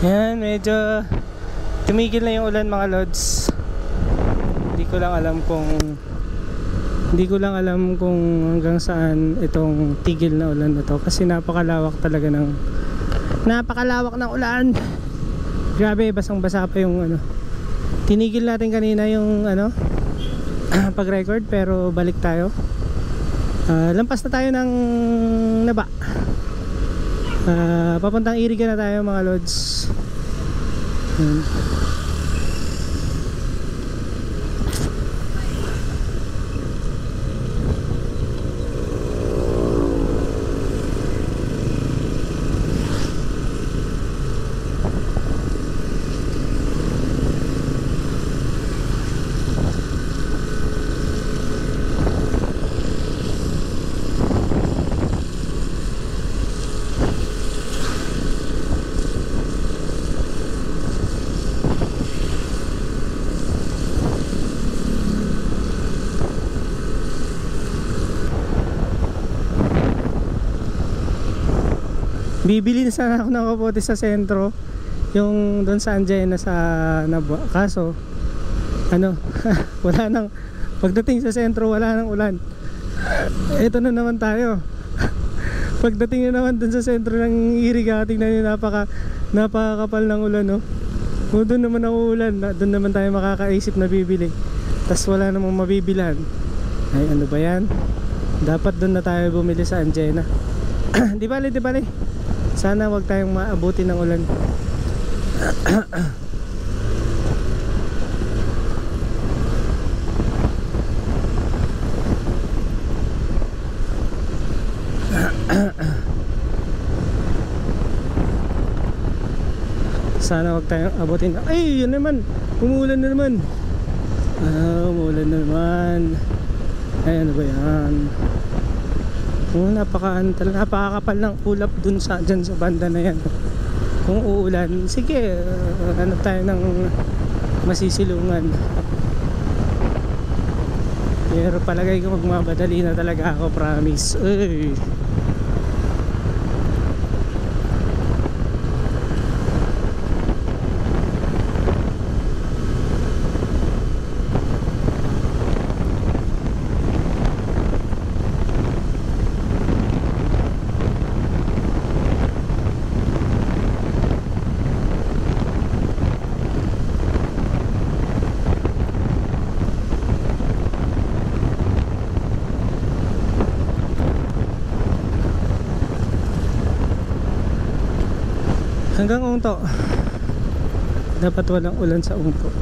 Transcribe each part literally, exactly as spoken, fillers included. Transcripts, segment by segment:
Yan, medyo tumigil na yung ulan mga lods. Hindi ko lang alam kung Hindi ko lang alam kung hanggang saan itong tigil na ulan na to, kasi napakalawak talaga ng Napakalawak ng ulan. Grabe, basang-basa pa yung ano. Tinigil natin kanina yung ano pag-record, pero balik tayo. Uh, lampas na tayo ng Naba. Uh, papuntang Iriga na tayo mga lods. Hmm. Bibili na sana ako ng kapote sa sentro, yung doon sa Anjena sa Nabwa. Kaso ano wala nang, pagdating sa sentro wala nang ulan. Ito na naman tayo. Pagdating na naman doon sa sentro ng Iriga, tingnan nyo, napaka napakakapal ng ulan, no? Kung doon naman ang ulan, doon naman tayo makakaisip na bibili, tas wala namang mabibilhan. Ay, ano ba yan? Dapat doon na tayo bumili sa Anjena. Di bali, di bali, sana wag tayong maabuti ng ulan. Sana wag tayong abutin. Ay, yun naman, umuulan na naman. Ah, umuulan na naman. Ay, ano ba yan? Oh, napaka, napakakapal ng ulap dun sa, dyan sa banda na yan. Kung uulan, sige, uh, hanap tayo ng masisilungan. Pero palagay ko magmamadali na talaga ako, promise. Uy. Hanggang Ungto. Dapat walang ulan sa Ungto.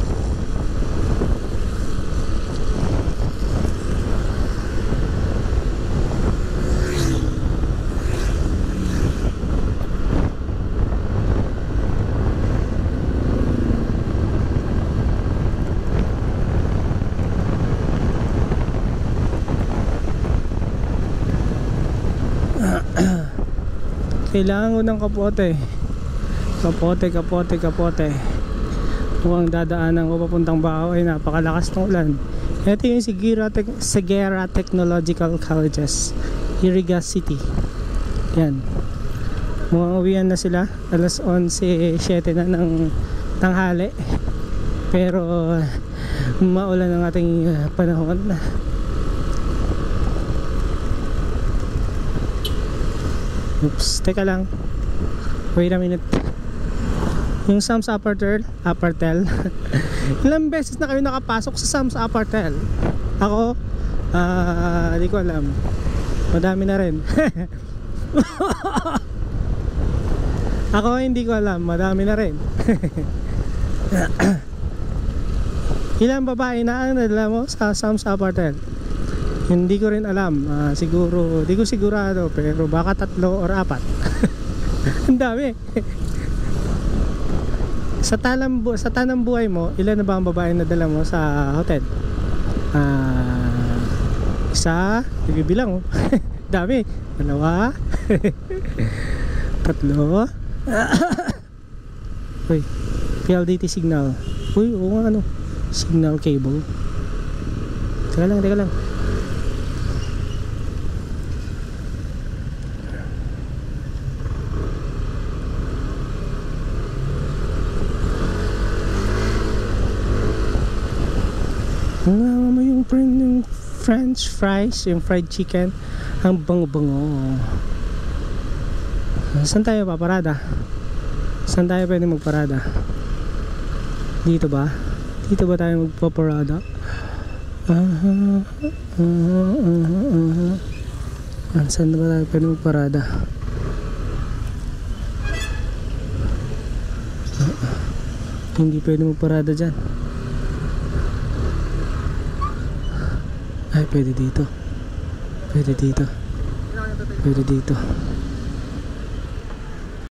Kailangan ko ng kapote. Kapote, kapote, kapote. Mukhang dadaanan ko papuntang Baho ay napakalakas ng ulan. Ito yung Segura, Te Segura Technological Colleges, Iriga City. Yan. Mukhang uwian na sila. Alas onse siyete na ng tanghali. Pero maulan ang ating panahon. Oops, teka lang. Wait a minute. Yung Sam's Apparel, Apparel. Ilang beses na kayo nakapasok sa Sam's Apparel? Ako, ah, uh, di ko alam. Madami na rin. Ako hindi ko alam, madami na rin. Ilang babae na ang nadala mo sa Sam's Apparel? Hindi ko rin alam. Uh, siguro, di ko sigurado, pero baka tatlo or apat. Ang dami. Sa tanang bu sa tanang buhay mo, ilan na ba ang babae na dala mo sa hotel? Ah, uh, isa, ibibilang oh. Dami. Dalawa. Tatlo. Uy, P L D T signal. Uy, oo nga, ano? Signal cable. Teka lang, teka lang. French fries, yung fried chicken. Ang bango-bango. Saan tayo paparada? Saan tayo pwede magparada? Dito ba? Dito ba tayo magpaparada? Aha, aha, aha, aha. Saan ba tayo pwede magparada? Hindi pwede magparada dyan. Ay, pwede dito. Pwede dito. Pwede dito.